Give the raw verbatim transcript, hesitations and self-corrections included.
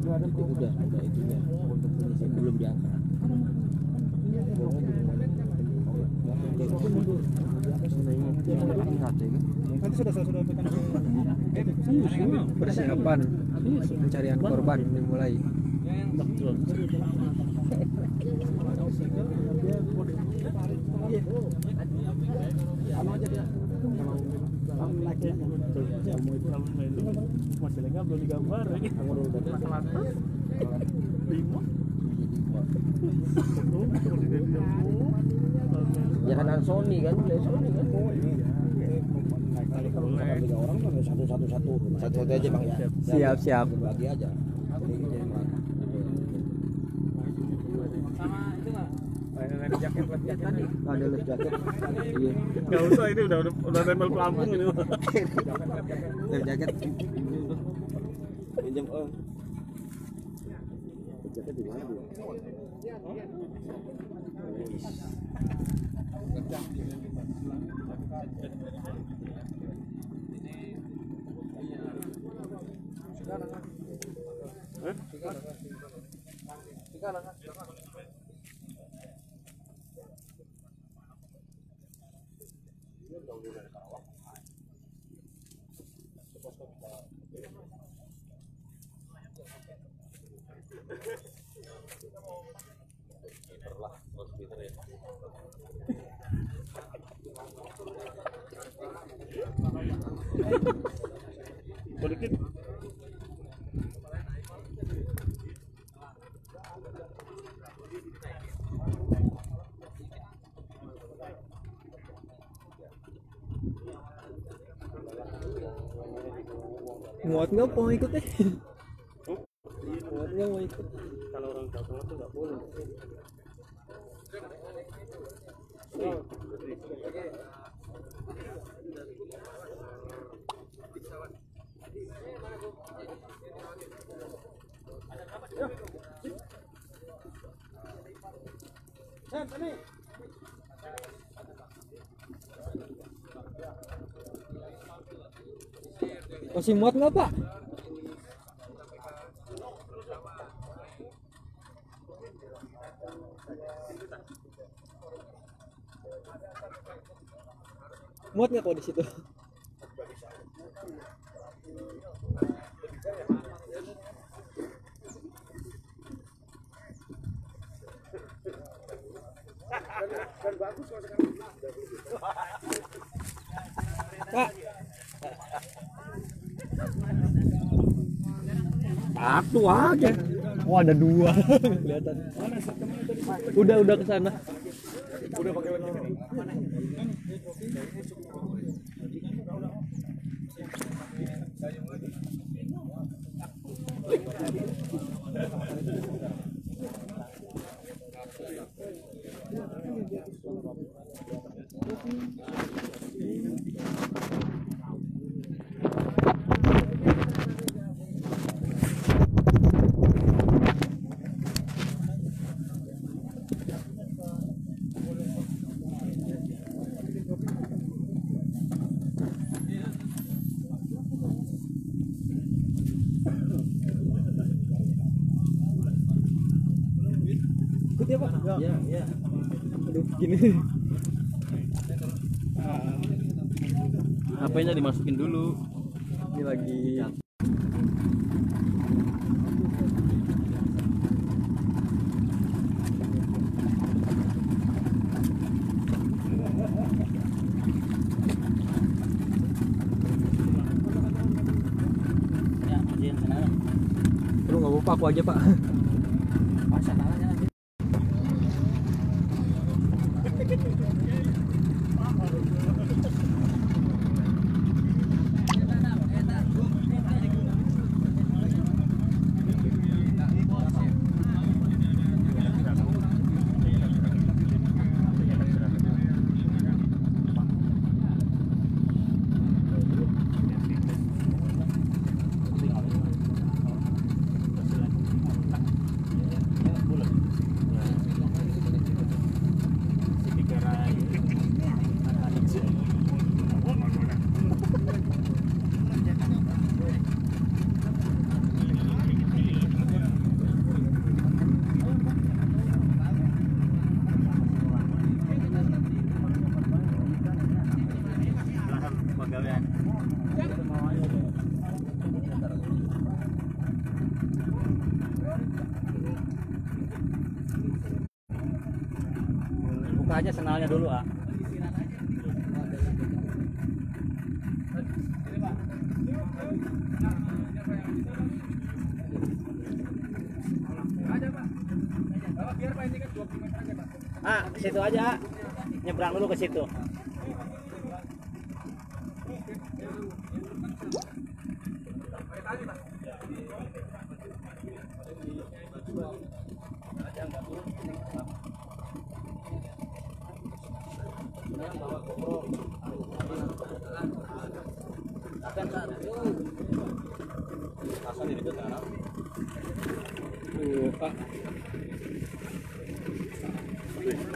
udah udah itunya belum diangkat. Persiapan pencarian korban dimulai. Masalahnya belum digambar lagi. Ya kan Sony kan, boleh Sony kan. Kalau tiga orang kan satu satu satu Satu aja bang ya. Siap siap. Bagi aja. Ada jaket jaket tadi. Ada les jaket. Iya. Enggak usah, ini udah udah, udah nempel pelampung ini. Les jaket. Pinjam om. Jaket di mana dia? Balikin. Muat nggak mau ikut eh? Muat nggak mau ikut? Kalau orang kampung itu nggak boleh. Masih muat nggak Pak? Muat nggak kok di situ? Kak. Satu aja. Oh ada dua kelihatan. Udah udah kesana. Udah pakai lagi. Ikut ya Pak? Ya, ya. Aduh, gini. H P-nya dimasukin dulu. Ini lagi Ya, ajain sana. Lu nggak apa-apa, aku aja Pak. Pasang tangannya nanti. Boleh. aja senalnya dulu, ah. Ah, ke situ aja. Nyebrang dulu ke situ. Tuh, Pak.